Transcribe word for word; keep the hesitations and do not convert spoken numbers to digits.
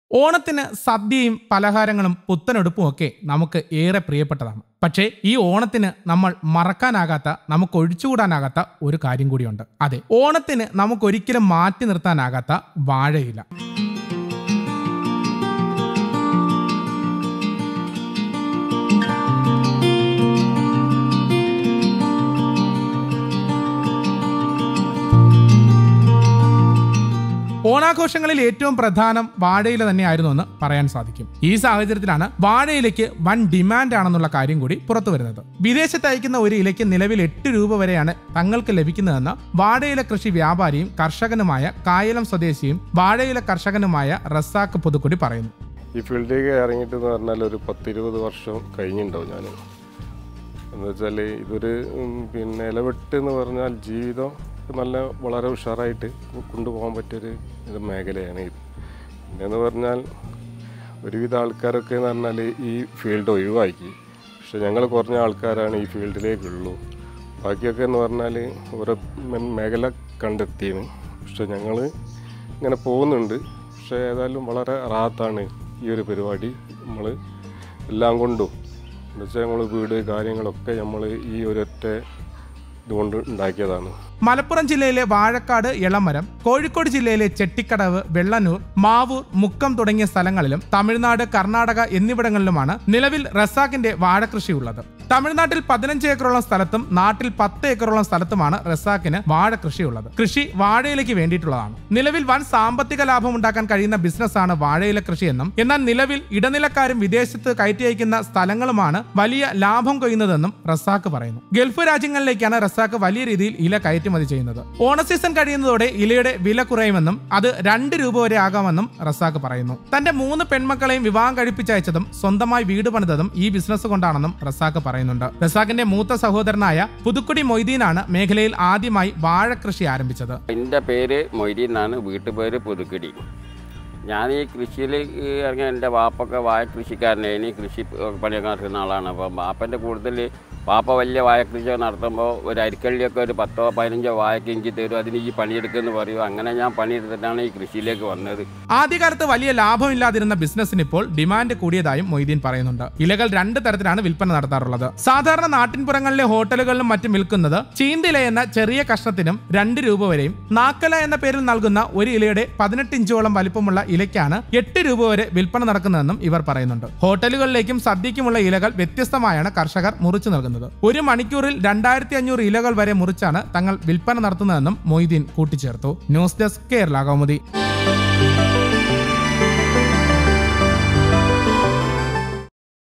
ഓണത്തിന് സദ്യയും പലഹാരങ്ങളും പുത്തനെടുപ്പും ഒക്കെ നമുക്ക് ഏറെ പ്രിയപ്പെട്ടതാണ്. പക്ഷേ ഈ ഓണത്തിന് നമ്മൾ മറക്കാനാകാത്ത, നമുക്ക് ഒഴിച്ചുകൂടാനാകാത്ത ഒരു കാര്യം കൂടിയുണ്ട്. അതെ, ഓണത്തിന് നമുക്കൊരിക്കലും മാറ്റി നിർത്താനാകാത്ത വാഴയില. ഓണാഘോഷങ്ങളിൽ ഏറ്റവും പ്രധാനം വാഴയില തന്നെയായിരുന്നു എന്ന് പറയാൻ സാധിക്കും. ഈ സാഹചര്യത്തിലാണ് വാഴയിലയ്ക്ക് വൻ ഡിമാൻഡ് ആണെന്നുള്ള കാര്യം കൂടി പുറത്തു വരുന്നത്. വിദേശത്ത് അയക്കുന്ന ഒരു ഇലയ്ക്ക് നിലവിൽ എട്ട് രൂപ വരെയാണ് തങ്ങൾക്ക് ലഭിക്കുന്നതെന്ന് വാഴയില കൃഷി വ്യാപാരിയും കർഷകനുമായ കായലം സ്വദേശിയും വാഴയില കർഷകനുമായ റസാഖ് പുതുക്കുടി പറയുന്നു. ഈ ഫീൽഡിലേക്ക് ഇറങ്ങിയിട്ട് എന്ന് പറഞ്ഞാൽ ഒരു പത്തിരുപത് വർഷം കഴിഞ്ഞിട്ടുണ്ടാവും. ഞാൻ എന്ന് വെച്ചാൽ ഇതൊരു പിന്നെ ഇലവെട്ട് എന്ന് പറഞ്ഞാൽ ജീവിതം നല്ല വളരെ ഉഷാറായിട്ട് കൊണ്ടുപോകാൻ പറ്റിയൊരു ഇത് മേഖലയാണ് ഇത്. പിന്നെയെന്ന് പറഞ്ഞാൽ ഒരുവിധ ആൾക്കാരൊക്കെ എന്ന് പറഞ്ഞാൽ ഈ ഫീൽഡ് ഒഴിവാക്കി. പക്ഷെ ഞങ്ങൾ കുറഞ്ഞ ആൾക്കാരാണ് ഈ ഫീൽഡിലേക്കുള്ളൂ. ബാക്കിയൊക്കെ എന്ന് പറഞ്ഞാൽ ഓരോ മേഖല കണ്ടെത്തിയാണ്. പക്ഷെ ഞങ്ങൾ ഇങ്ങനെ പോകുന്നുണ്ട്. പക്ഷേ ഏതായാലും വളരെ റാത്താണ് ഈ ഒരു പരിപാടി. നമ്മൾ എല്ലാം കൊണ്ടും എന്ന് വെച്ചാൽ നമ്മൾ വീട് കാര്യങ്ങളൊക്കെ നമ്മൾ ഈ ഒരൊറ്റ ഇതുകൊണ്ട് ഉണ്ടാക്കിയതാണ്. മലപ്പുറം ജില്ലയിലെ വാഴക്കാട്, എളമരം, കോഴിക്കോട് ജില്ലയിലെ ചെട്ടിക്കടവ്, വെള്ളന്നൂർ, മാവൂർ, മുക്കം തുടങ്ങിയ സ്ഥലങ്ങളിലും തമിഴ്നാട്, കർണാടക എന്നിവിടങ്ങളിലുമാണ് നിലവിൽ റസാഖിന്റെ വാഴകൃഷി ഉള്ളത്. തമിഴ്നാട്ടിൽ പതിനഞ്ച് ഏക്കറോളം സ്ഥലത്തും നാട്ടിൽ പത്ത് ഏക്കറോളം സ്ഥലത്തുമാണ് റസാഖിന് വാഴകൃഷി ഉള്ളത്. കൃഷി വാഴയിലയ്ക്ക് വേണ്ടിയിട്ടുള്ളതാണ്. നിലവിൽ വൻ സാമ്പത്തിക ലാഭം ഉണ്ടാക്കാൻ കഴിയുന്ന ബിസിനസ്സാണ് വാഴയില കൃഷിയെന്നും എന്നാൽ നിലവിൽ ഇടനിലക്കാരും വിദേശത്ത് കയറ്റി അയക്കുന്ന സ്ഥലങ്ങളുമാണ് വലിയ ലാഭം കൊയ്യുന്നതെന്നും റസാഖ് പറയുന്നു. ഗൾഫ് രാജ്യങ്ങളിലേക്കാണ് റസാഖ് വലിയ രീതിയിൽ ഇല കയറ്റി ചെയ്യുന്നത്. ഓണ സീസൺ കഴിയുന്നതോടെ ഇലയുടെ വില കുറയുമെന്നും അത് രണ്ട് രൂപ വരെ ആകാമെന്നും റസാഖ് പറയുന്നു. തന്റെ മൂന്ന് പെൺമക്കളെയും വിവാഹം കഴിപ്പിച്ചയച്ചതും സ്വന്തമായി വീട് പണിതതും ഈ ബിസിനസ് കൊണ്ടാണെന്നും റസാഖ് പറയുന്നുണ്ട്. റസാഖിന്റെ മൂത്ത സഹോദരനായ പുതുക്കുടി മൊയ്തീനാണ് മേഖലയിൽ ആദ്യമായി വാഴ കൃഷി ആരംഭിച്ചത്. എന്റെ പേര് മൊയ്തീൻ എന്നാണ്, വീട്ടുപേര് പുതുക്കുടി. ഞാൻ ഈ കൃഷിയിൽ ഇറങ്ങിയ എൻ്റെ വാപ്പൊക്കെ വാഴ കൃഷിക്കാരനായി കൃഷി പണിയൊക്കെ നടത്തുന്ന ആളാണ്. അപ്പം വാപ്പൻ്റെ കൂടുതൽ വാപ്പ വലിയ വാഴ കൃഷി നടത്തുമ്പോൾ ഒരു അരിക്കള്ളിയൊക്കെ ഒരു പത്തോ പതിനഞ്ചോ വാഴയ്ക്ക് ഇഞ്ചി തരും, അതിന് ഈ പണിയെടുക്കുമെന്ന് പറയും. അങ്ങനെ ഞാൻ പണിയെടുത്തിട്ടാണ് ഈ കൃഷിയിലേക്ക് വന്നത്. ആദ്യകാലത്ത് വലിയ ലാഭമില്ലാതിരുന്ന ബിസിനസ്സിന് ഇപ്പോൾ ഡിമാൻഡ് കൂടിയതായും മൊയ്തീൻ പറയുന്നുണ്ട്. ഇലകൾ രണ്ട് തരത്തിലാണ് വിൽപ്പന നടത്താറുള്ളത്. സാധാരണ നാട്ടിൻപുറങ്ങളിലെ ഹോട്ടലുകളിലും മറ്റും വിൽക്കുന്നത് ചീന്തില എന്ന ചെറിയ കഷ്ണത്തിനും രണ്ട് രൂപ വരെയും നാക്കല എന്ന പേരിൽ നൽകുന്ന ഒരു ഇലയുടെ പതിനെട്ട് ഇഞ്ചോളം വലിപ്പമുള്ള ഇലയ്ക്കാണ് എട്ട് രൂപ വരെ വിൽപ്പന നടക്കുന്നതെന്നും ഇവർ പറയുന്നുണ്ട്. ഹോട്ടലുകളിലേക്കും സദ്യക്കുമുള്ള ഇലകൾ വ്യത്യസ്തമായാണ് കർഷകർ മുറിച്ചു നൽകുന്നത്. ഒരു മണിക്കൂറിൽ രണ്ടായിരത്തി അഞ്ഞൂറ് ഇലകൾ വരെ മുറിച്ചാണ് തങ്ങൾ വിൽപ്പന നടത്തുന്നതെന്നും മൊയ്തീൻ കൂട്ടിച്ചേർത്തു. News desk, Kerala Kaumudi.